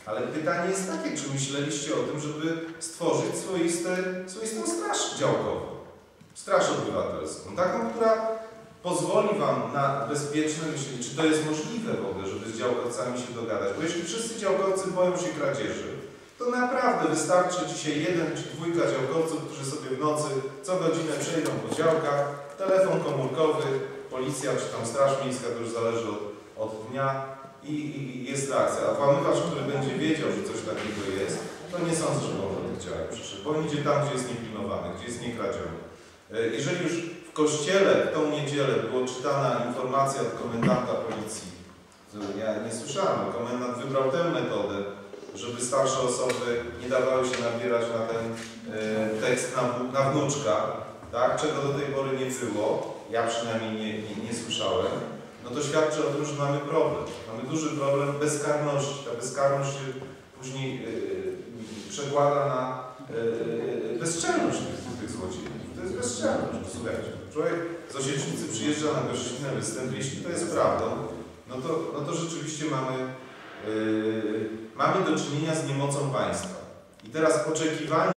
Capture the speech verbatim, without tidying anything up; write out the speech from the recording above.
Ale pytanie jest takie, czy myśleliście o tym, żeby stworzyć swoiste, swoistą straż działkową, straż obywatelską, taką, która pozwoli Wam na bezpieczne myślenie, czy to jest możliwe w ogóle, żeby z działkowcami się dogadać, bo jeśli wszyscy działkowcy boją się kradzieży, to naprawdę wystarczy dzisiaj jeden czy dwójka działkowców, którzy sobie w nocy co godzinę przejdą po działkach, telefon komórkowy, policja czy tam straż miejska, to już zależy od, od dnia i, i jest reakcja. A włamywacz, który będzie wiedział, że coś takiego jest, to nie sądzę, że może tych działek przyszedł, bo on idzie tam, gdzie jest niepilnowany, gdzie jest niekradziony. Jeżeli już w kościele w tą niedzielę była czytana informacja od komendanta policji, ja nie słyszałem, komendant wybrał tę metodę, żeby starsze osoby nie dawały się nabierać na ten y, tekst na, na wnuczka, tak? Czego do tej pory nie było, ja przynajmniej nie, nie, nie słyszałem, no to świadczy o tym, że mamy problem. Mamy duży problem bezkarności. Ta bezkarność się później y, przekłada na y, y, bezczelność tych, tych złodziei. To jest bezczelność. Słuchajcie, człowiek z Osiecznicy przyjeżdża na gościnny występ, jeśli to jest prawdą, no to, no to rzeczywiście mamy Yy, mamy do czynienia z niemocą państwa. I teraz oczekiwanie